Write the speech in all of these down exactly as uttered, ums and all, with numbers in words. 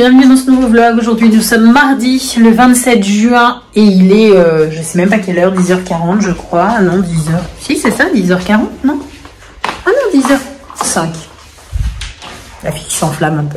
bienvenue dans ce nouveau vlog. Aujourd'hui nous sommes mardi le vingt-sept juin et il est, euh, je sais même pas quelle heure, dix heures quarante je crois, ah non dix heures, si c'est ça, dix heures quarante, non? Ah non, dix heures cinq. La fille s'enflamme un peu.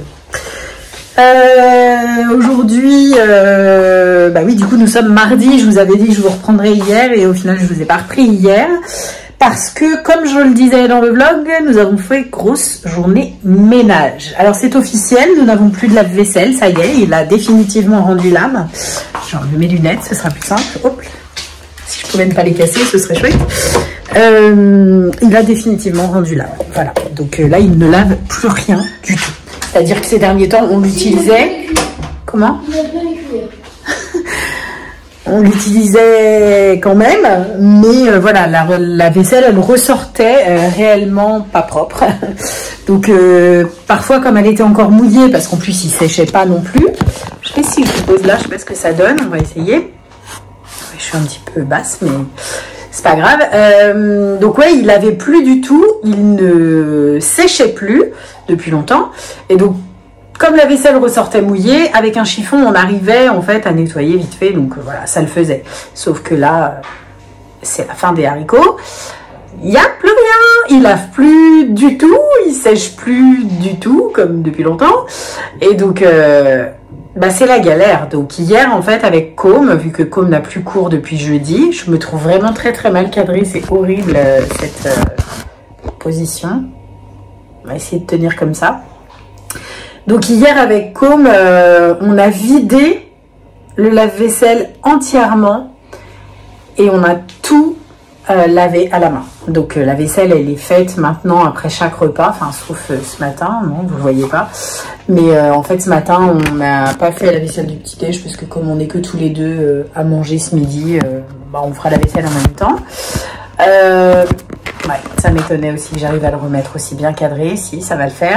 Euh, aujourd'hui, euh, bah oui du coup nous sommes mardi, je vous avais dit que je vous reprendrai hier et au final je vous ai pas repris hier. Parce que, comme je le disais dans le vlog, nous avons fait grosse journée ménage. Alors, c'est officiel, nous n'avons plus de lave-vaisselle, ça y est, il a définitivement rendu l'âme. J'enlève mes lunettes, ce sera plus simple. Hop. Si je pouvais ne pas les casser, ce serait chouette. Euh, il a définitivement rendu l'âme. Voilà. Donc euh, là, il ne lave plus rien du tout. C'est-à-dire que ces derniers temps, on l'utilisait... Comment ? On l'utilisait quand même, mais euh, voilà, la, la vaisselle, elle ressortait euh, réellement pas propre. Donc, euh, parfois, comme elle était encore mouillée, parce qu'en plus, il séchait pas non plus. Je sais si je vous pose là, je sais pas ce que ça donne, on va essayer. Je suis un petit peu basse, mais c'est pas grave. Euh, donc, ouais, il avait plus du tout, il ne séchait plus depuis longtemps. Et donc, comme la vaisselle ressortait mouillée, avec un chiffon, on arrivait en fait à nettoyer vite fait, donc voilà, ça le faisait. Sauf que là, c'est la fin des haricots. Il n'y a plus rien, il lave plus du tout, il sèche plus du tout, comme depuis longtemps. Et donc, euh, bah, c'est la galère. Donc hier, en fait, avec Com, vu que Com n'a plus cours depuis jeudi, je me trouve vraiment très très mal cadrée. C'est horrible euh, cette euh, position. On va essayer de tenir comme ça. Donc hier avec Com, euh, on a vidé le lave-vaisselle entièrement et on a tout euh, lavé à la main. Donc euh, la vaisselle, elle est faite maintenant après chaque repas, enfin sauf euh, ce matin, non, vous ne voyez pas. Mais euh, en fait ce matin, on n'a pas fait la vaisselle du petit-déj parce que comme on n'est que tous les deux euh, à manger ce midi, euh, bah, on fera la vaisselle en même temps. Euh, Ouais, ça m'étonnait aussi que j'arrive à le remettre aussi bien cadré. Si, ça va le faire.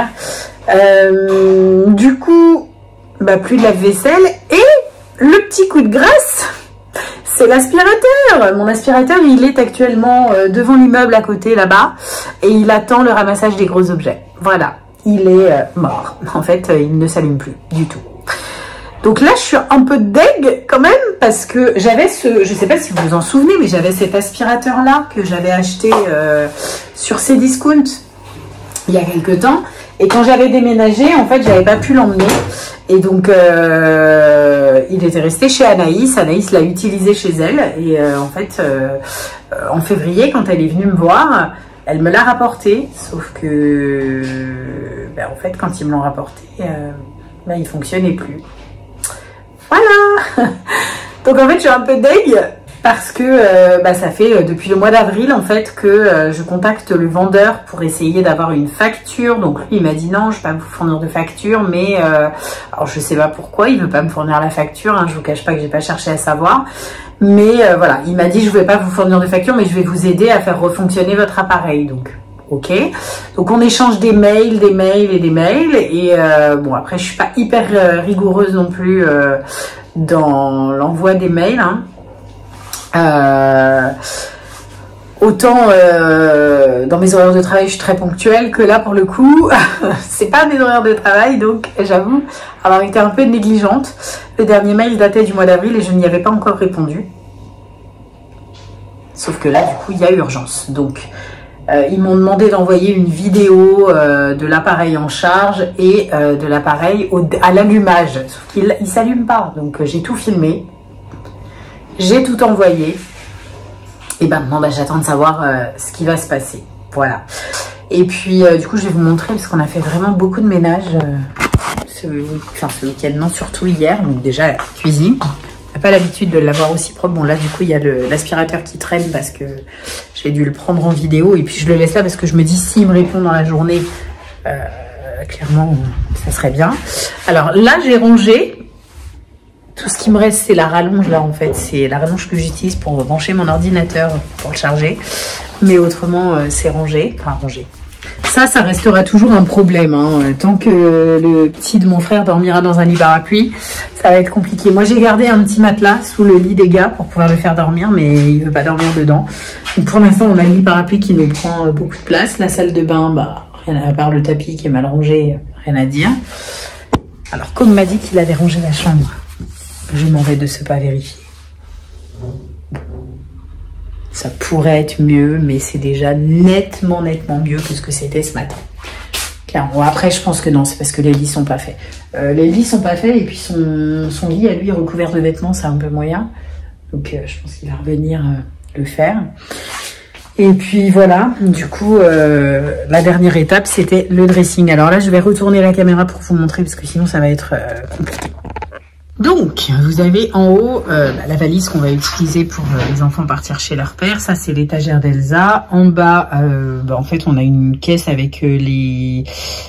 Euh, du coup, bah, plus de lave-vaisselle. Et le petit coup de grâce, c'est l'aspirateur. Mon aspirateur, il est actuellement euh, devant l'immeuble à côté, là-bas. Et il attend le ramassage des gros objets. Voilà, il est euh, mort. En fait, euh, il ne s'allume plus du tout. Donc là, je suis un peu deg quand même parce que j'avais ce, je sais pas si vous vous en souvenez, mais j'avais cet aspirateur-là que j'avais acheté euh, sur Cdiscount il y a quelques temps. Et quand j'avais déménagé, en fait, j'avais pas pu l'emmener. Et donc, euh, il était resté chez Anaïs. Anaïs l'a utilisé chez elle. Et euh, en fait, euh, en février, quand elle est venue me voir, elle me l'a rapporté. Sauf que, ben, en fait, quand ils me l'ont rapporté, euh, ben, il fonctionnait plus. Voilà. Donc en fait je suis un peu deg parce que euh, bah, ça fait euh, depuis le mois d'avril en fait que euh, je contacte le vendeur pour essayer d'avoir une facture. Donc lui il m'a dit non, je ne vais pas vous fournir de facture, mais euh, alors je sais pas pourquoi il veut pas me fournir la facture, hein, je vous cache pas que j'ai pas cherché à savoir, mais euh, voilà, il m'a dit je vais pas vous fournir de facture mais je vais vous aider à faire refonctionner votre appareil. Donc ok, donc on échange des mails, des mails et des mails. Et euh, bon, après, je suis pas hyper euh, rigoureuse non plus euh, dans l'envoi des mails. Hein. Euh, autant euh, dans mes horaires de travail, je suis très ponctuelle que là, pour le coup, c'est pas mes horaires de travail. Donc, j'avoue avoir été un peu négligente. Le dernier mail datait du mois d'avril et je n'y avais pas encore répondu. Sauf que là, du coup, il y a urgence. Donc... Euh, ils m'ont demandé d'envoyer une vidéo euh, de l'appareil en charge et euh, de l'appareil à l'allumage. Sauf qu'il ne s'allume pas. Donc euh, j'ai tout filmé. J'ai tout envoyé. Et ben maintenant bah, j'attends de savoir euh, ce qui va se passer. Voilà. Et puis euh, du coup je vais vous montrer parce qu'on a fait vraiment beaucoup de ménage euh, ce, enfin, ce week-end. Non, surtout hier. Donc déjà la cuisine. On n'a pas l'habitude de l'avoir aussi propre. Bon là du coup il y a l'aspirateur qui traîne parce que j'ai dû le prendre en vidéo et puis je le laisse là parce que je me dis s'il me répond dans la journée, euh, clairement ça serait bien. Alors là j'ai rangé. Tout ce qui me reste c'est la rallonge là en fait. C'est la rallonge que j'utilise pour brancher mon ordinateur pour le charger. Mais autrement euh, c'est rangé. Enfin rangé. Ça, ça restera toujours un problème. Hein. Tant que le petit de mon frère dormira dans un lit parapluie, ça va être compliqué. Moi, j'ai gardé un petit matelas sous le lit des gars pour pouvoir le faire dormir, mais il ne veut pas dormir dedans. Donc, pour l'instant, on a le lit parapluie qui nous prend beaucoup de place. La salle de bain, bah, rien à part le tapis qui est mal rangé, rien à dire. Alors, comme m'a dit qu'il avait rangé la chambre, je m'en vais de ce pas vérifier. Ça pourrait être mieux, mais c'est déjà nettement, nettement mieux que ce que c'était ce matin. Clairement. Après, je pense que non, c'est parce que les lits sont pas faits. Euh, les lits sont pas faits et puis son, son lit à lui recouvert de vêtements, c'est un peu moyen. Donc, euh, je pense qu'il va revenir euh, le faire. Et puis voilà, du coup, euh, la dernière étape, c'était le dressing. Alors là, je vais retourner la caméra pour vous montrer parce que sinon, ça va être euh, compliqué. Donc, vous avez en haut euh, la valise qu'on va utiliser pour euh, les enfants partir chez leur père. Ça, c'est l'étagère d'Elsa. En bas, euh, bah, en fait, on a une caisse avec euh, les,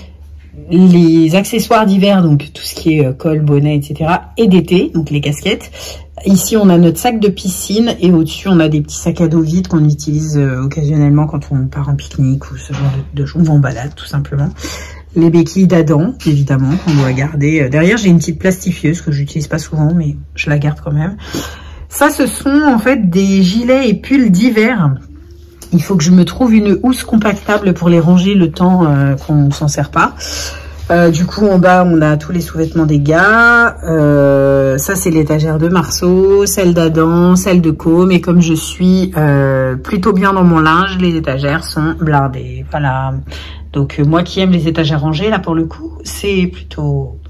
les accessoires d'hiver, donc tout ce qui est euh, col, bonnet, et cetera. Et d'été, donc les casquettes. Ici, on a notre sac de piscine et au-dessus, on a des petits sacs à dos vides qu'on utilise euh, occasionnellement quand on part en pique-nique ou ce genre de, de choses. On va en balade, tout simplement. Les béquilles d'Adam, évidemment, qu'on doit garder. Derrière, j'ai une petite plastifieuse que j'utilise pas souvent, mais je la garde quand même. Ça, ce sont en fait des gilets et pulls d'hiver. Il faut que je me trouve une housse compactable pour les ranger le temps euh, qu'on s'en sert pas. Euh, du coup, en bas, on a tous les sous-vêtements des gars. Euh, ça, c'est l'étagère de Marceau, celle d'Adam, celle de Com. Et comme je suis euh, plutôt bien dans mon linge, les étagères sont blindées. Voilà. Donc, euh, moi qui aime les étagères rangées, là, pour le coup, c'est plutôt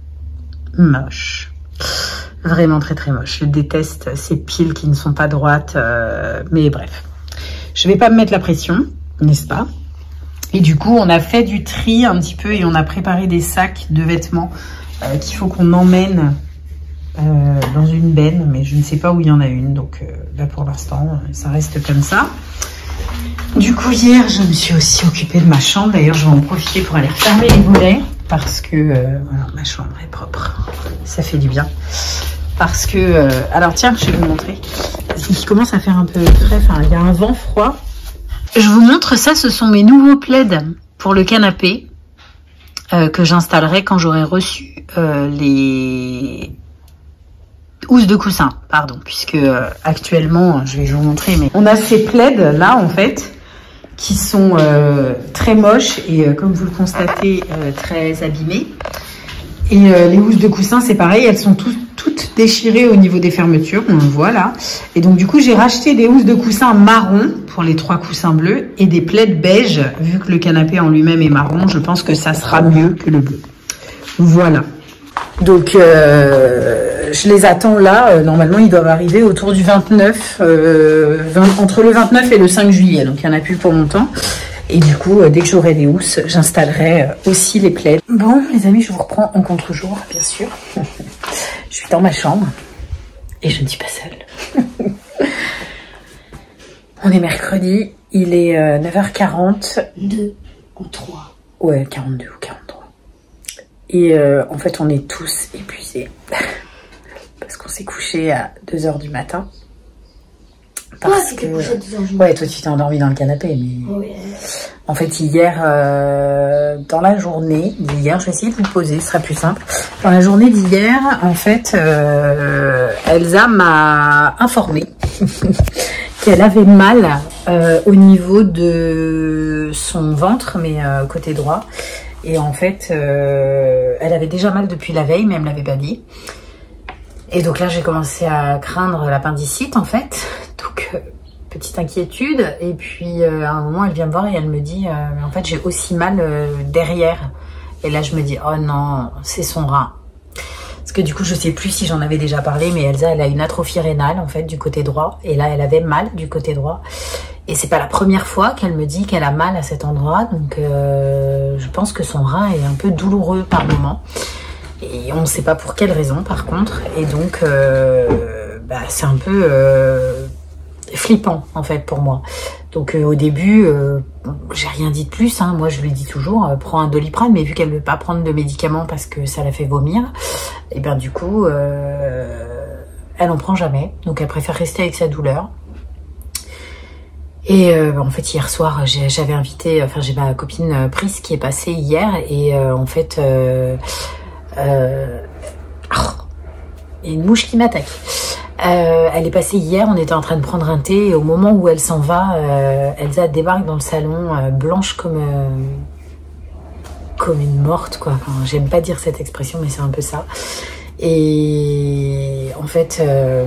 moche. Vraiment très, très moche. Je déteste ces piles qui ne sont pas droites. Euh, mais bref. Je vais pas me mettre la pression, n'est-ce pas ? Et du coup, on a fait du tri un petit peu et on a préparé des sacs de vêtements euh, qu'il faut qu'on emmène euh, dans une benne. Mais je ne sais pas où il y en a une. Donc euh, là, pour l'instant, ça reste comme ça. Du coup, hier, je me suis aussi occupée de ma chambre. D'ailleurs, je vais en profiter pour aller refermer les volets. Parce que euh, voilà, ma chambre est propre. Ça fait du bien. Parce que... Euh, alors tiens, je vais vous montrer. Il commence à faire un peu frais. Enfin, il y a un vent froid. Je vous montre ça, ce sont mes nouveaux plaids pour le canapé euh, que j'installerai quand j'aurai reçu euh, les housses de coussin, pardon, puisque euh, actuellement, je vais vous montrer, mais on a ces plaids là en fait qui sont euh, très moches et euh, comme vous le constatez, euh, très abîmés. Et euh, les housses de coussin, c'est pareil, elles sont toutes, toutes déchirées au niveau des fermetures, on le voit là. Et donc du coup, j'ai racheté des housses de coussin marron pour les trois coussins bleus et des plaids beige. Vu que le canapé en lui-même est marron, je pense que ça sera mieux que le bleu. Voilà. Donc, euh, je les attends là. Euh, normalement, ils doivent arriver autour du vingt-neuf, euh, vingt, entre le vingt-neuf et le cinq juillet. Donc, il n'y en a plus pour longtemps. Et du coup, euh, dès que j'aurai des housses, j'installerai euh, aussi les plaids. Bon, les amis, je vous reprends en contre-jour, bien sûr. Je suis dans ma chambre et je ne suis pas seule. On est mercredi, il est euh, neuf heures quarante. deux ou trois. Ouais, quarante-deux ou quarante-trois. Et euh, en fait, on est tous épuisés. Parce qu'on s'est couché à deux heures du matin. Parce ouais, que... Ouais, ouais, toi tu t'es endormi dans le canapé. Mais... Ouais. En fait, hier, euh, dans la journée d'hier, je vais essayer de vous poser, ce sera plus simple. Dans la journée d'hier, en fait, euh, Elsa m'a informé qu'elle avait mal euh, au niveau de son ventre, mais euh, côté droit. Et en fait, euh, elle avait déjà mal depuis la veille, mais elle me l'avait pas dit. Et donc là, j'ai commencé à craindre l'appendicite, en fait. Donc, euh, petite inquiétude. Et puis, euh, à un moment, elle vient me voir et elle me dit, euh, en fait, j'ai aussi mal euh, derrière. Et là, je me dis, oh non, c'est son rein. Parce que du coup, je sais plus si j'en avais déjà parlé, mais Elsa, elle a une atrophie rénale, en fait, du côté droit. Et là, elle avait mal du côté droit. Et c'est pas la première fois qu'elle me dit qu'elle a mal à cet endroit. Donc, euh, je pense que son rein est un peu douloureux par moment. Et on ne sait pas pour quelle raison, par contre. Et donc, euh, bah, c'est un peu euh, flippant, en fait, pour moi. Donc, euh, au début, euh, j'ai rien dit de plus. Hein. Moi, je lui dis toujours, euh, prends un Doliprane. Mais vu qu'elle ne veut pas prendre de médicaments parce que ça la fait vomir, et bien du coup, euh, elle n'en prend jamais. Donc, elle préfère rester avec sa douleur. Et euh, en fait, hier soir, j'avais invité... Enfin, j'ai ma copine Pris qui est passée hier. Et euh, en fait... Euh, Euh... Oh, il y a une mouche qui m'attaque. Euh, elle est passée hier, on était en train de prendre un thé et au moment où elle s'en va, euh, Elsa débarque dans le salon, euh, blanche comme, euh, comme une morte, quoi. Enfin, j'aime pas dire cette expression, mais c'est un peu ça. Et en fait, euh,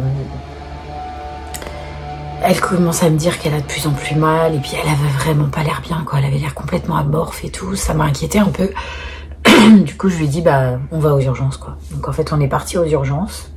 elle commence à me dire qu'elle a de plus en plus mal, et puis elle avait vraiment pas l'air bien, quoi. Elle avait l'air complètement amorphe et tout. Ça m'a inquiété un peu. Du coup, je lui ai dit, bah, on va aux urgences, quoi. Donc en fait, on est parti aux urgences.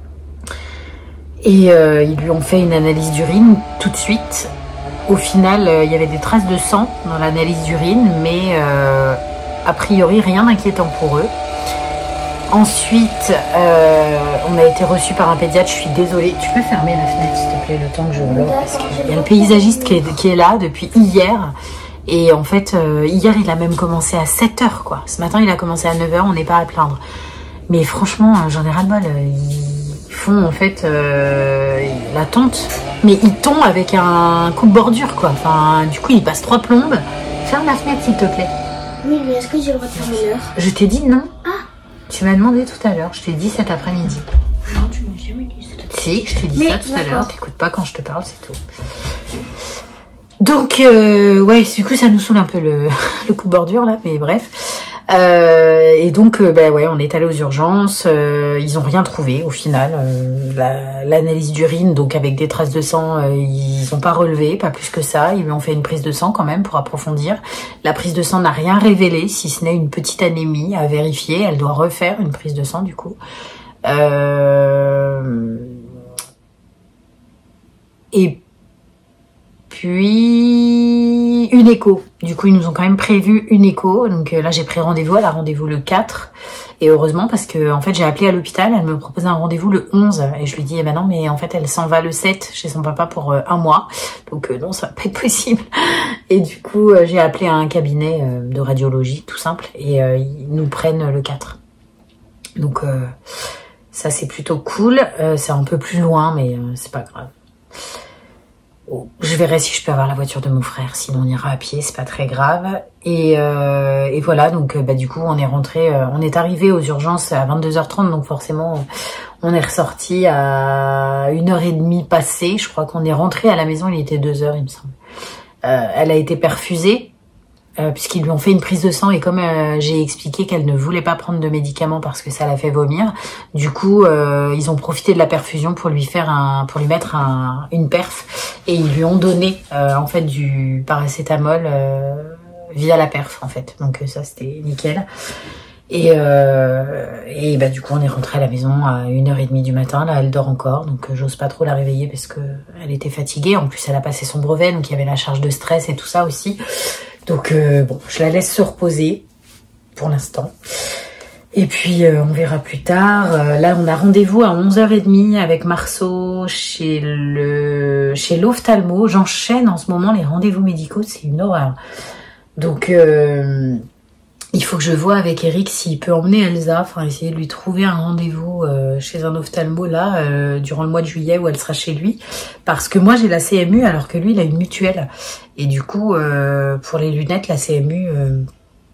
Et euh, ils lui ont fait une analyse d'urine tout de suite. Au final, euh, il y avait des traces de sang dans l'analyse d'urine, mais euh, a priori, rien d'inquiétant pour eux. Ensuite, euh, on a été reçus par un pédiatre. Je suis désolée. Tu peux fermer la fenêtre, s'il te plaît, le temps que je vlog, parce qu'il y a le paysagiste qui est, qui est là depuis hier. Et en fait, euh, hier, il a même commencé à sept heures, quoi. Ce matin, il a commencé à neuf heures, on n'est pas à plaindre. Mais franchement, j'en ai ras-le-bol. Ils font, en fait, euh, la tonte. Mais ils tombent avec un coup de bordure, quoi. Enfin, du coup, ils passent trois plombes. Ferme la fenêtre, s'il te plaît. Oui, mais est-ce que j'ai le droit de fermer l'heure? Je t'ai dit non. Ah. Tu m'as demandé tout à l'heure. Je t'ai dit cet après-midi. Non, tu m'as jamais dit ça. Si, je t'ai dit Mais ça tout à l'heure. d'accord. T'écoutes pas quand je te parle, c'est tout. Donc, euh, ouais, du coup, ça nous saoule un peu le, le coup de bordure, là, mais bref. Euh, et donc, euh, bah ouais, on est allé aux urgences. Euh, ils ont rien trouvé, au final. Euh, la- L'analyse d'urine, donc avec des traces de sang, euh, ils ont pas relevé, pas plus que ça. Ils lui ont fait une prise de sang, quand même, pour approfondir. La prise de sang n'a rien révélé, si ce n'est une petite anémie à vérifier. Elle doit refaire une prise de sang, du coup. Euh... Et puis une écho. Du coup, ils nous ont quand même prévu une écho. Donc euh, là, j'ai pris rendez-vous. Elle a rendez-vous le quatre. Et heureusement, parce que en fait, j'ai appelé à l'hôpital. Elle me proposait un rendez-vous le onze. Et je lui dis, eh ben non, mais en fait, elle s'en va le sept chez son papa pour euh, un mois. Donc euh, non, ça va pas être possible. Et du coup, euh, j'ai appelé à un cabinet euh, de radiologie, tout simple. Et euh, ils nous prennent le quatre. Donc euh, ça, c'est plutôt cool. Euh, c'est un peu plus loin, mais euh, c'est pas grave. Je verrai si je peux avoir la voiture de mon frère, sinon on ira à pied, c'est pas très grave. Et, euh, et voilà, donc bah, du coup on est rentré, euh, on est arrivé aux urgences à vingt-deux heures trente, donc forcément on est ressorti à une heure trente passée. Je crois qu'on est rentré à la maison, il était deux heures il me semble. Euh, elle a été perfusée, euh, puisqu'ils lui ont fait une prise de sang, et comme euh, j'ai expliqué qu'elle ne voulait pas prendre de médicaments parce que ça la fait vomir, du coup euh, ils ont profité de la perfusion pour lui faire un, pour lui mettre un, une perf, et ils lui ont donné euh, en fait du paracétamol euh, via la perf en fait. Donc euh, ça c'était nickel. Et, euh, et bah du coup on est rentré à la maison à une heure trente du matin. Là elle dort encore, donc euh, j'ose pas trop la réveiller parce que elle était fatiguée. En plus elle a passé son brevet, donc il y avait la charge de stress et tout ça aussi. Donc euh, bon, je la laisse se reposer pour l'instant. Et puis euh, on verra plus tard. Euh, là on a rendez-vous à onze heures trente avec Marceau chez le chez l'ophtalmo. J'enchaîne en ce moment les rendez-vous médicaux, c'est une horreur. Donc euh, il faut que je vois avec Eric s'il peut emmener Elsa, enfin essayer de lui trouver un rendez-vous euh, chez un ophtalmo là euh, durant le mois de juillet où elle sera chez lui, parce que moi j'ai la C M U alors que lui il a une mutuelle, et du coup euh, pour les lunettes la C M U euh,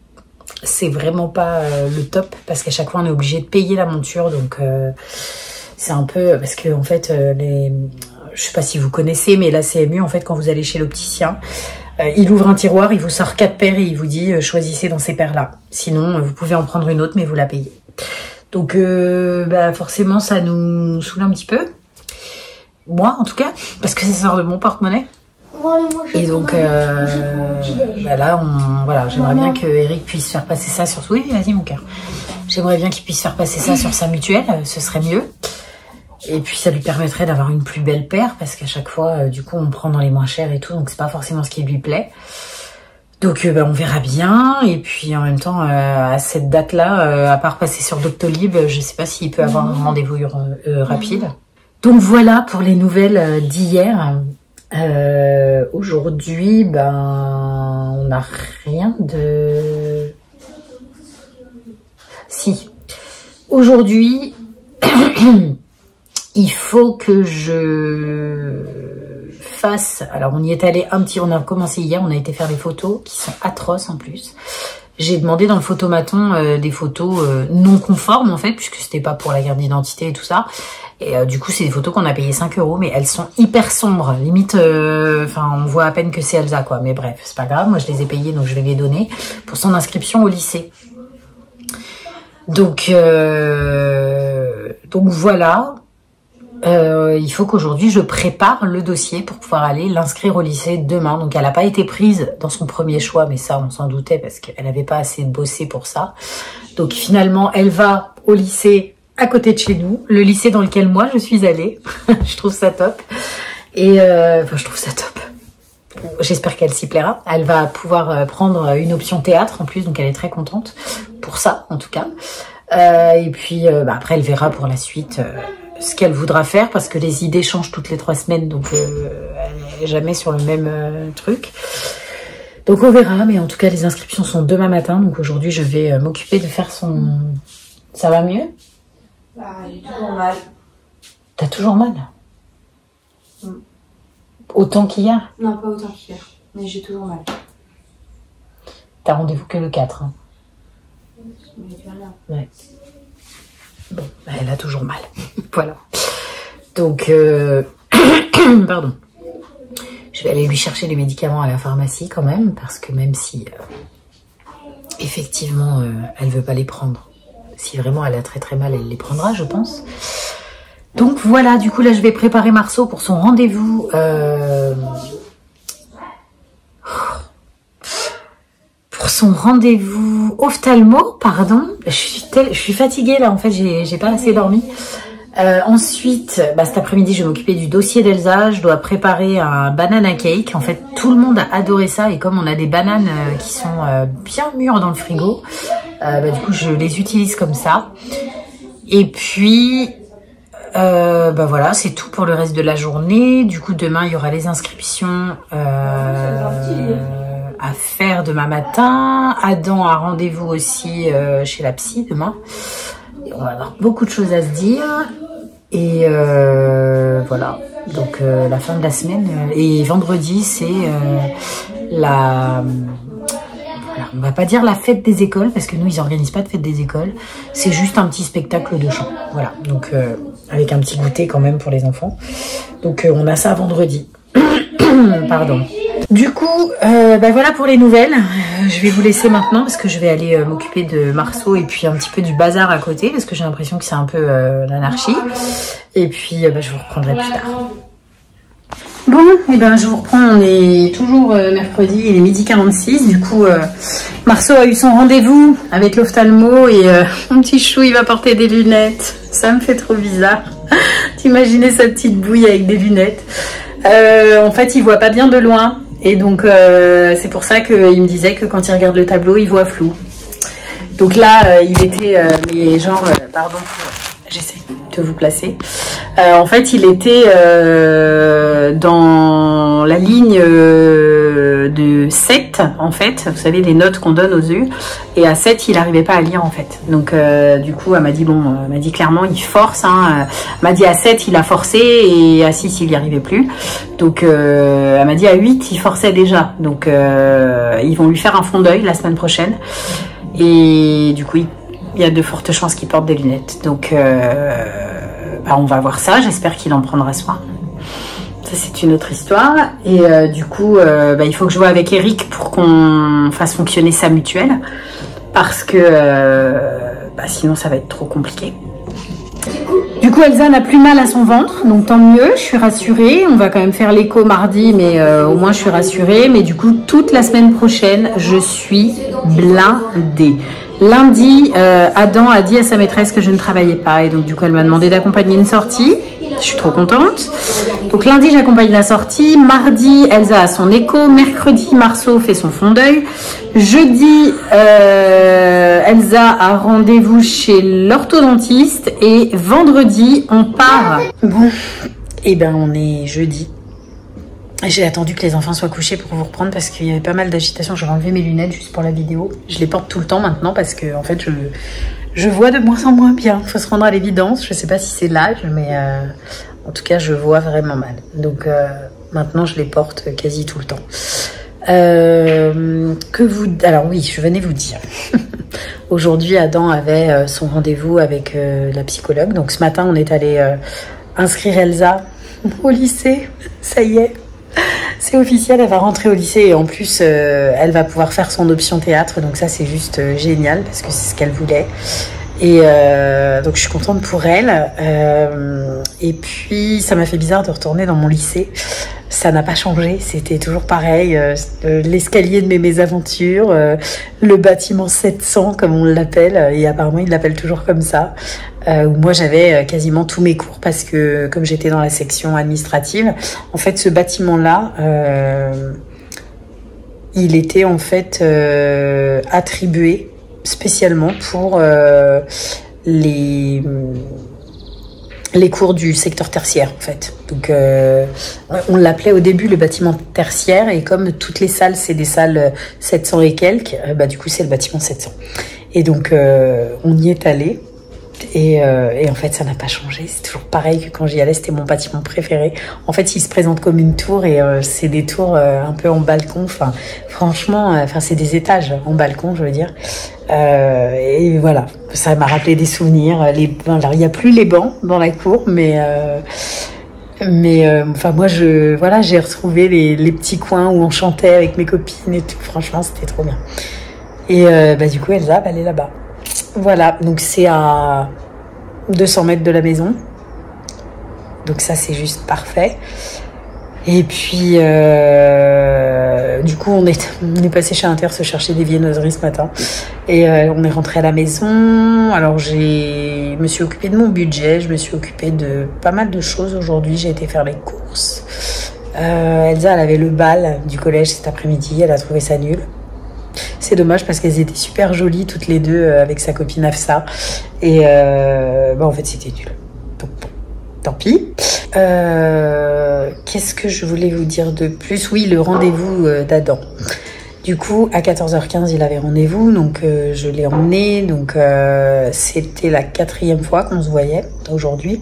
c'est vraiment pas euh, le top, parce qu'à chaque fois on est obligé de payer la monture, donc euh, c'est un peu parce que en fait euh, les je sais pas si vous connaissez, mais la C M U en fait quand vous allez chez l'opticien, Euh, il ouvre un tiroir, il vous sort quatre paires et il vous dit euh, choisissez dans ces paires-là. Sinon, euh, vous pouvez en prendre une autre, mais vous la payez. Donc, euh, bah, forcément, ça nous saoule un petit peu. Moi, en tout cas, parce que ça sort de mon porte-monnaie. Et donc, euh, bah là, on, voilà, j'aimerais bien que Eric puisse faire passer ça sur... Oui, vas-y, mon cœur. J'aimerais bien qu'il puisse faire passer ça sur sa mutuelle, ce serait mieux. Et puis ça lui permettrait d'avoir une plus belle paire, parce qu'à chaque fois, euh, du coup, on prend dans les moins chers et tout, donc c'est pas forcément ce qui lui plaît. Donc euh, bah, on verra bien. Et puis en même temps, euh, à cette date-là, euh, à part passer sur Doctolib, je sais pas s'il peut avoir un rendez-vous euh, rapide. Donc voilà pour les nouvelles d'hier. Euh, Aujourd'hui, ben, on n'a rien de... Si. Aujourd'hui... Il faut que je fasse... Alors, on y est allé un petit... On a commencé hier, on a été faire des photos qui sont atroces en plus. j'ai demandé dans le photomaton euh, des photos euh, non conformes en fait, puisque c'était pas pour la carte d'identité et tout ça. Et euh, du coup, c'est des photos qu'on a payé cinq euros, mais elles sont hyper sombres. Limite, enfin, euh, on voit à peine que c'est Elsa, quoi. Mais bref, c'est pas grave. Moi, je les ai payées, donc je vais les donner pour son inscription au lycée. Donc, euh, donc voilà. Euh, il faut qu'aujourd'hui, je prépare le dossier pour pouvoir aller l'inscrire au lycée demain. Donc, elle n'a pas été prise dans son premier choix, mais ça, on s'en doutait parce qu'elle n'avait pas assez bossé pour ça. Donc, finalement, elle va au lycée à côté de chez nous, le lycée dans lequel moi je suis allée. Je trouve ça top. Et euh, enfin, je trouve ça top. J'espère qu'elle s'y plaira. Elle va pouvoir prendre une option théâtre en plus, donc elle est très contente pour ça, en tout cas. Euh, et puis euh, bah, après, elle verra pour la suite euh, ce qu'elle voudra faire, parce que les idées changent toutes les trois semaines, donc euh, elle n'est jamais sur le même euh, truc. Donc on verra, mais en tout cas, les inscriptions sont demain matin. Donc aujourd'hui, je vais euh, m'occuper de faire son... Ça va mieux ? Bah, j'ai toujours mal. T'as toujours mal? Mm. Autant qu'hier? Non, pas autant qu'hier, mais j'ai toujours mal. T'as rendez-vous que le quatre. Hein. Mais tu vois là. Ouais. Bon, bah, elle a toujours mal. Voilà. Donc, euh... pardon. Je vais aller lui chercher les médicaments à la pharmacie quand même, parce que même si, euh, effectivement, euh, elle veut pas les prendre, si vraiment elle a très très mal, elle les prendra, je pense. Donc voilà, du coup là je vais préparer Marceau pour son rendez-vous. Euh... Pour son rendez-vous ophtalmo, pardon. Je suis, tel... je suis fatiguée là, en fait, j'ai pas assez dormi. Euh, ensuite, bah, cet après-midi, je vais m'occuper du dossier d'Elsa. Je dois préparer un banana cake. En fait, tout le monde a adoré ça. Et comme on a des bananes euh, qui sont euh, bien mûres dans le frigo, euh, bah, du coup, je les utilise comme ça. Et puis, euh, bah voilà, c'est tout pour le reste de la journée. Du coup, demain, il y aura les inscriptions euh, à faire demain matin. Adam a rendez-vous aussi euh, chez la psy demain. Et on va avoir beaucoup de choses à se dire. Et euh, voilà, donc euh, la fin de la semaine. Euh, et vendredi, c'est euh, la... Voilà, on va pas dire la fête des écoles, parce que nous, ils organisent pas de fête des écoles. C'est juste un petit spectacle de chant. Voilà, donc euh, avec un petit goûter quand même pour les enfants. Donc euh, on a ça vendredi. Pardon. Du coup, euh, bah voilà pour les nouvelles. Euh, je vais vous laisser maintenant parce que je vais aller euh, m'occuper de Marceau et puis un petit peu du bazar à côté, parce que j'ai l'impression que c'est un peu euh, l'anarchie. Et puis euh, bah, je vous reprendrai plus tard. Bon, et ben je vous reprends. On est toujours euh, mercredi, il est midi quarante-six. Du coup, euh, Marceau a eu son rendez-vous avec l'ophtalmo et euh, mon petit chou, il va porter des lunettes. Ça me fait trop bizarre. T'imaginer sa petite bouille avec des lunettes. Euh, en fait, il voit pas bien de loin. Et donc, euh, c'est pour ça qu'il me disait que quand il regarde le tableau, il voit flou. Donc là, euh, il était, euh, mais genre, euh, pardon, j'essaie de vous placer. Euh, en fait, il était euh, dans la ligne euh, de sept, en fait. Vous savez, les notes qu'on donne aux yeux. Et à sept, il n'arrivait pas à lire, en fait. Donc, euh, du coup, elle m'a dit, bon, elle m'a dit clairement, il force. Hein. Elle m'a dit à sept, il a forcé. Et à six, il n'y arrivait plus. Donc, euh, elle m'a dit à huit, il forçait déjà. Donc, euh, ils vont lui faire un fond d'œil la semaine prochaine. Et du coup, il, il y a de fortes chances qu'il porte des lunettes. Donc, euh, bah, on va voir ça. J'espère qu'il en prendra soin. Ça, c'est une autre histoire. Et euh, du coup, euh, bah, il faut que je voie avec Eric pour qu'on fasse fonctionner sa mutuelle. Parce que euh, bah, sinon, ça va être trop compliqué. Du coup, Elsa n'a plus mal à son ventre, donc tant mieux, je suis rassurée. On va quand même faire l'écho mardi, mais euh, au moins je suis rassurée. Mais du coup, toute la semaine prochaine, je suis blindée. Lundi, euh, Adam a dit à sa maîtresse que je ne travaillais pas, et donc du coup, elle m'a demandé d'accompagner une sortie. Je suis trop contente. Donc lundi, j'accompagne la sortie. Mardi, Elsa a son écho. Mercredi, Marceau fait son fond d'œil. Jeudi, euh, Elsa a rendez-vous chez l'orthodontiste. Et vendredi, on part. Bon, et ben on est jeudi. J'ai attendu que les enfants soient couchés pour vous reprendre parce qu'il y avait pas mal d'agitation. J'ai enlevé mes lunettes juste pour la vidéo. Je les porte tout le temps maintenant parce que en fait, je... Je vois de moins en moins bien. Il faut se rendre à l'évidence. Je ne sais pas si c'est l'âge, mais euh, en tout cas, je vois vraiment mal. Donc euh, maintenant, je les porte quasi tout le temps. Euh, que vous... Alors oui, je venais vous dire. Aujourd'hui, Adam avait son rendez-vous avec euh, la psychologue. Donc ce matin, on est allé euh, inscrire Elsa au lycée. Ça y est, c'est officiel, elle va rentrer au lycée. Et en plus, euh, elle va pouvoir faire son option théâtre. Donc ça, c'est juste euh, génial parce que c'est ce qu'elle voulait. Et euh, donc je suis contente pour elle. Euh, et puis, ça m'a fait bizarre de retourner dans mon lycée. Ça n'a pas changé, c'était toujours pareil, euh, l'escalier de mes mésaventures, euh, le bâtiment sept cents comme on l'appelle, et apparemment ils l'appellent toujours comme ça, euh, où moi j'avais quasiment tous mes cours parce que comme j'étais dans la section administrative, en fait ce bâtiment-là, euh, il était en fait euh, attribué spécialement pour euh, les... les cours du secteur tertiaire en fait. Donc euh, on l'appelait au début le bâtiment tertiaire et comme toutes les salles c'est des salles sept cents et quelques, euh, bah du coup c'est le bâtiment sept cents. Et donc euh, on y est allé et, euh, et en fait ça n'a pas changé, c'est toujours pareil que quand j'y allais, c'était mon bâtiment préféré. En fait il se présente comme une tour et euh, c'est des tours euh, un peu en balcon, enfin franchement, enfin euh, c'est des étages en balcon je veux dire. Euh, et voilà, ça m'a rappelé des souvenirs. Les, alors il n'y a plus les bancs dans la cour, mais euh, mais euh, enfin moi je voilà j'ai retrouvé les, les petits coins où on chantait avec mes copines et tout. Franchement c'était trop bien. Et euh, bah du coup Elsa elle est là-bas. Voilà, donc c'est à deux cents mètres de la maison. Donc ça c'est juste parfait. Et puis, euh, du coup, on est, on est passé chez Inter se chercher des viennoiseries ce matin. Et euh, on est rentré à la maison. Alors, j'ai, je me suis occupée de mon budget. Je me suis occupée de pas mal de choses aujourd'hui. J'ai été faire les courses. Euh, Elsa, elle avait le bal du collège cet après-midi. Elle a trouvé ça nul. C'est dommage parce qu'elles étaient super jolies toutes les deux avec sa copine Afsa. Et euh, bah, en fait, c'était nul. Donc, bon, tant pis. Euh, Qu'est-ce que je voulais vous dire de plus? Oui, le rendez-vous euh, d'Adam. Du coup, à quatorze heures quinze, il avait rendez-vous, donc euh, je l'ai emmené. Donc, euh, c'était la quatrième fois qu'on se voyait aujourd'hui.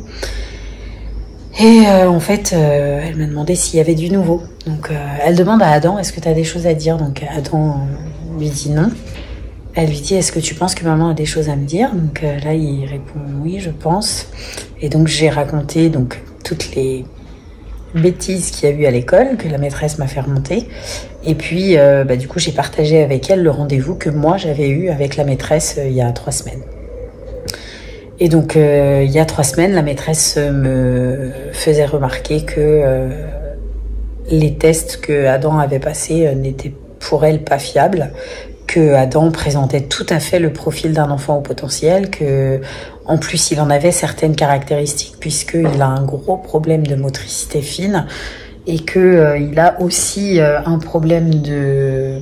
Et euh, en fait, euh, elle m'a demandé s'il y avait du nouveau. Donc, euh, elle demande à Adam, est-ce que tu as des choses à dire? Donc, Adam euh, lui dit non. Elle lui dit, est-ce que tu penses que maman a des choses à me dire? Donc euh, là, il répond, oui, je pense. Et donc, j'ai raconté donc toutes les bêtises qu'il y a eu à l'école, que la maîtresse m'a fait remonter. Et puis, euh, bah, du coup, j'ai partagé avec elle le rendez-vous que moi, j'avais eu avec la maîtresse euh, il y a trois semaines. Et donc, euh, il y a trois semaines, la maîtresse me faisait remarquer que euh, les tests que Adam avait passés euh, n'étaient pour elle pas fiables, que Adam présentait tout à fait le profil d'un enfant au potentiel, que en plus il en avait certaines caractéristiques puisqu'il a un gros problème de motricité fine et que euh, il a aussi euh, un problème de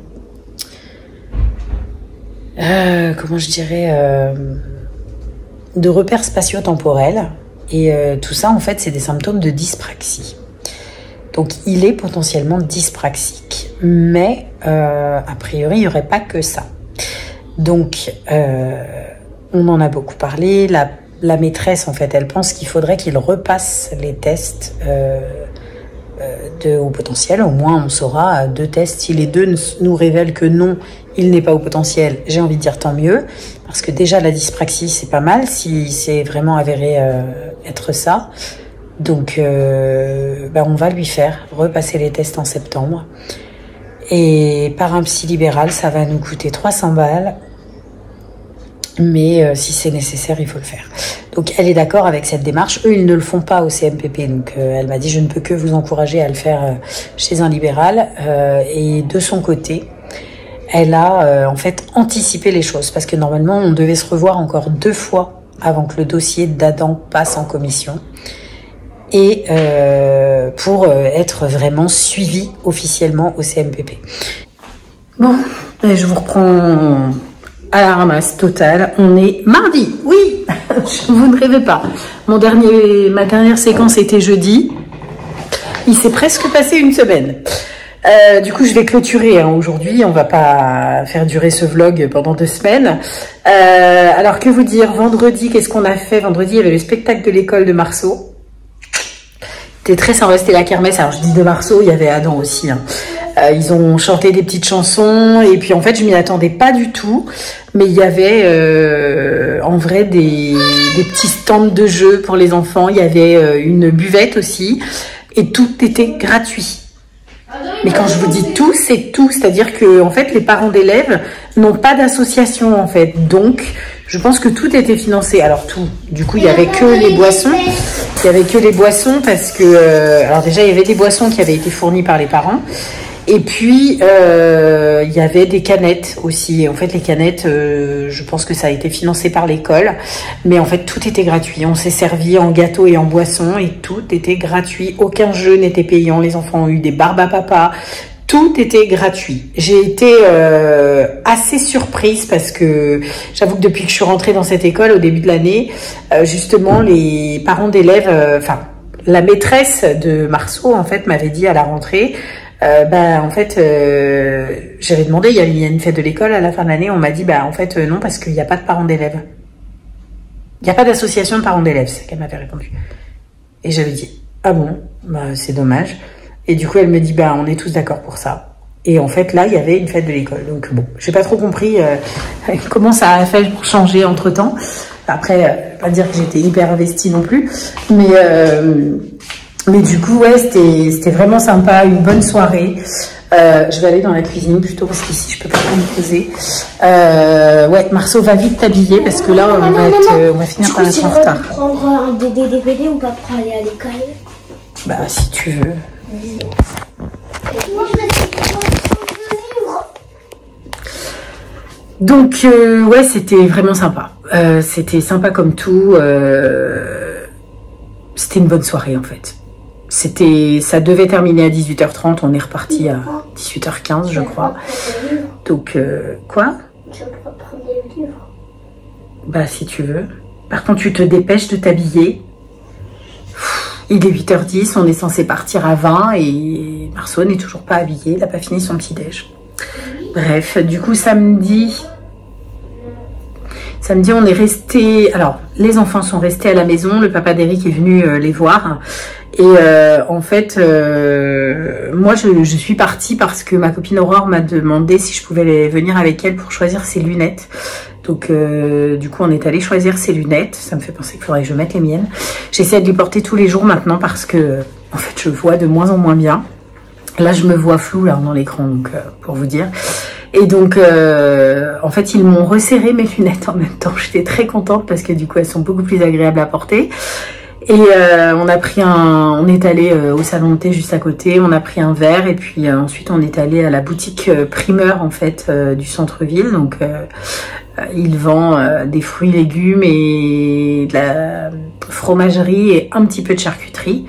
euh, comment je dirais euh, de repères spatio-temporels et euh, tout ça en fait c'est des symptômes de dyspraxie. Donc il est potentiellement dyspraxique, mais euh, a priori il n'y aurait pas que ça. Donc euh, on en a beaucoup parlé, la, la maîtresse en fait elle pense qu'il faudrait qu'il repasse les tests euh, de haut potentiel, au moins on saura deux tests, si les deux nous révèlent que non, il n'est pas au potentiel, j'ai envie de dire tant mieux, parce que déjà la dyspraxie c'est pas mal, si c'est vraiment avéré euh, être ça. Donc, euh, bah on va lui faire repasser les tests en septembre. Et par un psy libéral, ça va nous coûter trois cents balles. Mais euh, si c'est nécessaire, il faut le faire. Donc, elle est d'accord avec cette démarche. Eux, ils ne le font pas au C M P P. Donc, euh, elle m'a dit, je ne peux que vous encourager à le faire euh, chez un libéral. Euh, et de son côté, elle a euh, en fait anticipé les choses. Parce que normalement, on devait se revoir encore deux fois avant que le dossier d'Adam passe en commission. Et euh, pour euh, être vraiment suivi officiellement au C M P P. Bon, je vous reprends à la ramasse totale. On est mardi, oui, vous ne rêvez pas. Mon dernier, ma dernière séquence était jeudi. Il s'est presque passé une semaine. Euh, du coup, je vais clôturer hein, aujourd'hui. On va pas faire durer ce vlog pendant deux semaines. Euh, alors, que vous dire, vendredi, qu'est-ce qu'on a fait? Vendredi, il y avait le spectacle de l'école de Marceau. C'était très sympa, c'était la kermesse. Alors, je dis de Marceau, il y avait Adam aussi. Hein. Euh, ils ont chanté des petites chansons et puis en fait je m'y attendais pas du tout, mais il y avait euh, en vrai des, des petits stands de jeux pour les enfants, il y avait euh, une buvette aussi et tout était gratuit. Mais quand je vous dis tout, c'est tout, c'est-à-dire que en fait les parents d'élèves n'ont pas d'association en fait, donc je pense que tout était financé. Alors tout, du coup il y avait que les boissons, il y avait que les boissons parce que euh, alors déjà il y avait des boissons qui avaient été fournies par les parents. Et puis, euh, il y avait des canettes aussi. Et en fait, les canettes, euh, je pense que ça a été financé par l'école. Mais en fait, tout était gratuit. On s'est servi en gâteau et en boisson et tout était gratuit. Aucun jeu n'était payant. Les enfants ont eu des barbes à papa. Tout était gratuit. J'ai été euh, assez surprise parce que j'avoue que depuis que je suis rentrée dans cette école au début de l'année, euh, justement, les parents d'élèves, enfin, euh, la maîtresse de Marceau, en fait, m'avait dit à la rentrée... Euh, bah en fait euh, j'avais demandé, il y a une fête de l'école à la fin de l'année, on m'a dit bah en fait euh, non parce qu'il n'y a pas de parents d'élèves, il n'y a pas d'association de parents d'élèves, c'est qu'elle m'avait répondu. Et j'avais dit ah bon, bah c'est dommage. Et du coup elle me dit bah on est tous d'accord pour ça. Et en fait là il y avait une fête de l'école, donc bon j'ai pas trop compris euh, comment ça a fait pour changer entre temps. Après euh, pas dire que j'étais hyper investie non plus, mais euh, Mais du coup, ouais, c'était vraiment sympa, une bonne soirée. Euh, je vais aller dans la cuisine plutôt parce qu'ici, je peux pas me poser. Euh, ouais, Marceau va vite t'habiller parce que là, on va, être, euh, on va finir par être en retard. Tu peux prendre un D V D ou pas pour aller à l'école? Bah, si tu veux. Oui. Donc, euh, ouais, c'était vraiment sympa. Euh, c'était sympa comme tout. Euh, c'était une bonne soirée, en fait. C'était, ça devait terminer à dix-huit heures trente, on est reparti à dix-huit heures quinze, je crois. Donc, euh, quoi? Tu vas pas prendre des livres? Bah, si tu veux. Par contre, tu te dépêches de t'habiller. Il est huit heures dix, on est censé partir à vingt et Marceau n'est toujours pas habillé, il n'a pas fini son petit-déj. Bref, du coup, samedi... Samedi, on est resté. Alors, les enfants sont restés à la maison. Le papa d'Eric est venu euh, les voir. Et euh, en fait, euh, moi, je, je suis partie parce que ma copine Aurore m'a demandé si je pouvais les, venir avec elle pour choisir ses lunettes. Donc, euh, du coup, on est allé choisir ses lunettes. Ça me fait penser qu'il faudrait que je mette les miennes. J'essaie de les porter tous les jours maintenant parce que, en fait, je vois de moins en moins bien. Là, je me vois flou là dans l'écran, donc euh, pour vous dire. Et donc, euh, en fait, ils m'ont resserré mes lunettes en même temps. J'étais très contente parce que du coup, elles sont beaucoup plus agréables à porter. Et euh, on a pris un, on est allé euh, au salon de thé juste à côté. On a pris un verre et puis euh, ensuite on est allé à la boutique euh, primeur en fait euh, du centre-ville. Donc, euh, il vend euh, des fruits, légumes et de la fromagerie et un petit peu de charcuterie.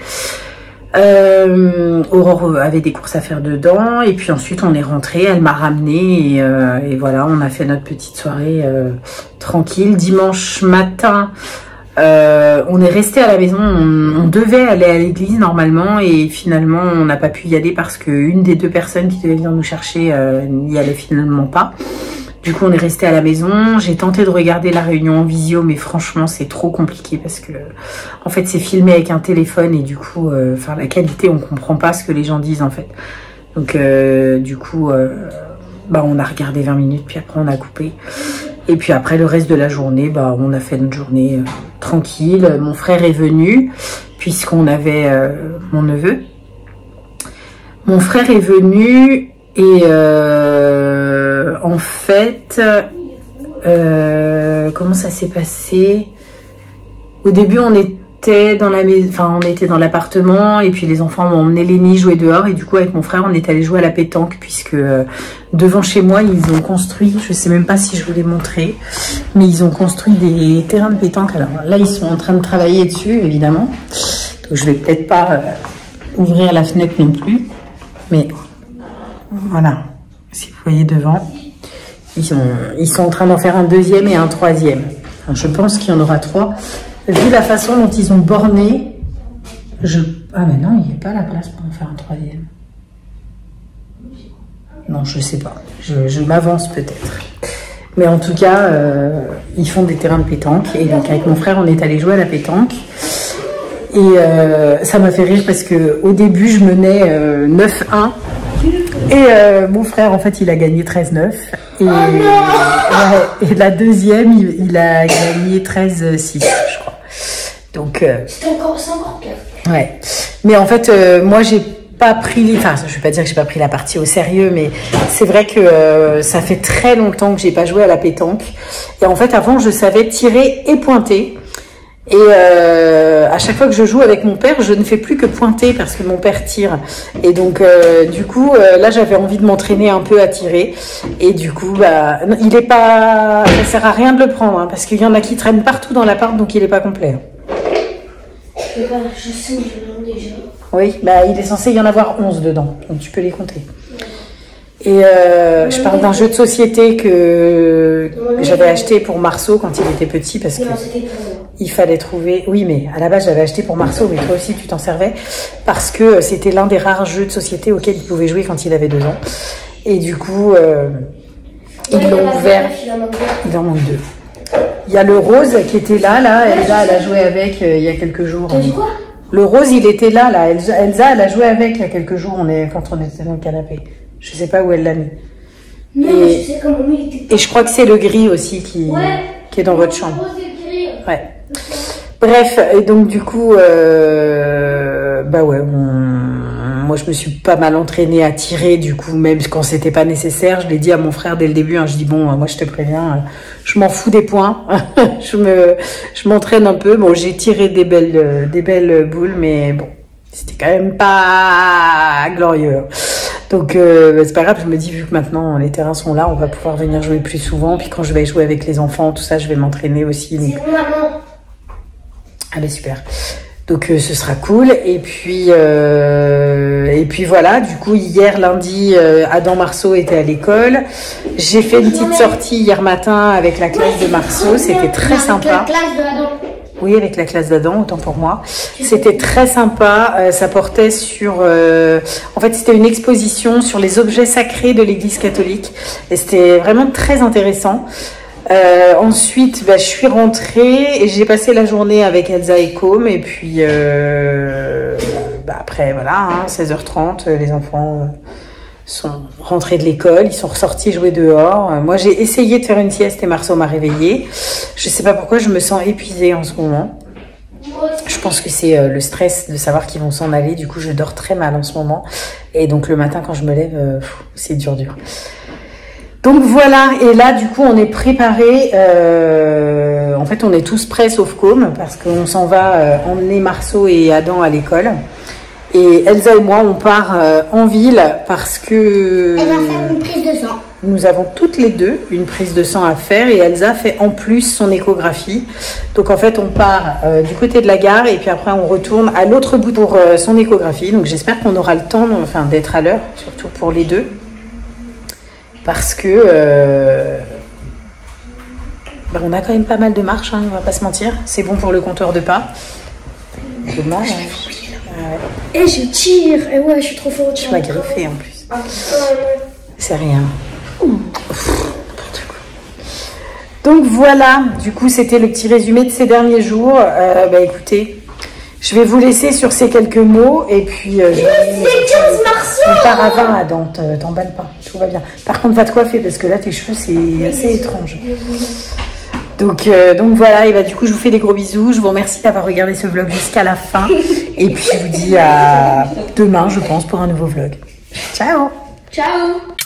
Euh, Aurore avait des courses à faire dedans et puis ensuite on est rentré, elle m'a ramené et, euh, et voilà, on a fait notre petite soirée euh, tranquille. Dimanche matin, euh, on est resté à la maison, on, on devait aller à l'église normalement et finalement on n'a pas pu y aller parce que une des deux personnes qui devait venir nous chercher euh, n'y allait finalement pas. Du coup, on est resté à la maison. J'ai tenté de regarder la réunion en visio, mais franchement, c'est trop compliqué parce que, en fait, c'est filmé avec un téléphone et du coup, euh, enfin, la qualité, on comprend pas ce que les gens disent, en fait. Donc, euh, du coup, euh, bah, on a regardé vingt minutes, puis après, on a coupé. Et puis après, le reste de la journée, bah, on a fait notre journée euh, tranquille. Mon frère est venu, puisqu'on avait euh, mon neveu. Mon frère est venu et... Euh, en fait, euh, comment ça s'est passé? Au début, on était dans la maison, enfin, on était dans l'appartement et puis les enfants m'ont emmené Lénie jouer dehors et du coup, avec mon frère, on est allé jouer à la pétanque puisque euh, devant chez moi, ils ont construit, je sais même pas si je vous l'ai montré, mais ils ont construit des terrains de pétanque. Alors là, ils sont en train de travailler dessus, évidemment. Donc, je vais peut-être pas euh, ouvrir la fenêtre non plus, mais voilà. Si vous voyez devant, ils sont, ils sont en train d'en faire un deuxième et un troisième. Enfin, je pense qu'il y en aura trois. Vu la façon dont ils ont borné, je... Ah mais non, il n'y a pas la place pour en faire un troisième. Non, je sais pas. Je, je m'avance peut-être. Mais en tout cas, euh, ils font des terrains de pétanque. Et donc avec mon frère, on est allé jouer à la pétanque. Et euh, ça m'a fait rire parce que au début, je menais euh, neuf un. Et euh, mon frère, en fait, il a gagné treize neuf. Et, Oh non ouais, et la deuxième, il, il a gagné treize six, je crois. Donc, euh, C'est encore, c'est encore pire. ouais. Mais en fait, euh, moi, j'ai pas pris, enfin, je vais pas dire que j'ai pas pris la partie au sérieux, mais c'est vrai que euh, ça fait très longtemps que j'ai pas joué à la pétanque. Et en fait, avant, je savais tirer et pointer. Et euh, à chaque fois que je joue avec mon père, je ne fais plus que pointer parce que mon père tire. Et donc, euh, du coup, euh, là, j'avais envie de m'entraîner un peu à tirer. Et du coup, bah, non, il est pas, ça sert à rien de le prendre, hein, parce qu'il y en a qui traînent partout dans l'appart, donc il est pas complet. Je sais pas, je sais où je l'ai déjà. Oui, bah, il est censé y en avoir onze dedans, donc tu peux les compter. Et euh, je parle d'un jeu de société que j'avais acheté pour Marceau quand il était petit parce que Non, c'était pour moi. il fallait trouver. Oui, mais à la base j'avais acheté pour Marceau, mais toi aussi tu t'en servais parce que c'était l'un des rares jeux de société auxquels il pouvait jouer quand il avait deux ans. Et du coup, euh, ils Ouais, il y l'ont en a ouvert. deux, il en manque deux. Il en manque deux. Il y a le rose qui était là, là. Elsa, elle a joué avec euh, il y a quelques jours. T'as dit quoi? Le rose, il était là, là. Elsa, Elsa, elle a joué avec il y a quelques jours. On est quand on était dans le canapé. Je sais pas où elle l'a mis. Non, Et- je sais comment il était. Et je crois que c'est le gris aussi qui, Ouais. qui est dans votre chambre. Rose et gris. Ouais. Bref, et donc du coup, euh, bah ouais, on- moi je me suis pas mal entraînée à tirer, du coup, même quand c'était pas nécessaire. Je l'ai dit à mon frère dès le début, hein, je dis bon, moi je te préviens, je m'en fous des points, je me, je m'entraîne un peu. Bon, j'ai tiré des belles, des belles boules, mais bon, c'était quand même pas glorieux. Donc euh, bah, c'est pas grave, je me dis vu que maintenant les terrains sont là, on va pouvoir venir jouer plus souvent. Puis quand je vais jouer avec les enfants, tout ça, je vais m'entraîner aussi. Donc... C'est bon, maman. Ah ben super. Donc euh, ce sera cool. Et puis euh, et puis voilà. Du coup hier lundi, euh, Adam Marceau était à l'école. J'ai fait une petite sortie hier matin avec la classe de Marceau. C'était très sympa. La classe de Adam. Oui, avec la classe d'Adam, autant pour moi. C'était très sympa. Euh, ça portait sur... Euh, en fait, c'était une exposition sur les objets sacrés de l'Église catholique. Et c'était vraiment très intéressant. Euh, ensuite, bah, je suis rentrée et j'ai passé la journée avec Elsa et Com. Et puis, euh, bah, après, voilà, hein, seize heures trente, les enfants... Euh, sont rentrés de l'école, ils sont ressortis jouer dehors. Euh, moi, j'ai essayé de faire une sieste et Marceau m'a réveillée. Je sais pas pourquoi, je me sens épuisée en ce moment. Je pense que c'est euh, le stress de savoir qu'ils vont s'en aller. Du coup, je dors très mal en ce moment. Et donc, le matin, quand je me lève, euh, c'est dur, dur. Donc, voilà. Et là, du coup, on est préparés. Euh, en fait, on est tous prêts, sauf Com, parce qu'on s'en va euh, emmener Marceau et Adam à l'école. Et Elsa et moi, on part euh, en ville parce que Elle va faire une prise de sang. nous avons toutes les deux une prise de sang à faire et Elsa fait en plus son échographie. Donc en fait, on part euh, du côté de la gare et puis après on retourne à l'autre bout pour euh, son échographie. Donc j'espère qu'on aura le temps, enfin, d'être à l'heure, surtout pour les deux, parce que euh, bah, on a quand même pas mal de marches, hein, on va pas se mentir. C'est bon pour le compteur de pas. Dommage. Hein. Et je tire. Et ouais, je suis trop forte. Tu m'as griffé en plus. Ah, euh, C'est rien. Pff, n'importe quoi. Donc voilà, du coup c'était le petit résumé de ces derniers jours. Euh, bah écoutez, je vais vous laisser sur ces quelques mots et puis euh, je vais... C'est quinze Marceau. On part à vingt, Adam, t'emballes pas, tout va bien. Par contre, va te coiffer parce que là tes cheveux c'est assez étrange. Donc, euh, donc voilà, et bah du coup je vous fais des gros bisous, je vous remercie d'avoir regardé ce vlog jusqu'à la fin et puis je vous dis à demain je pense pour un nouveau vlog. Ciao. Ciao.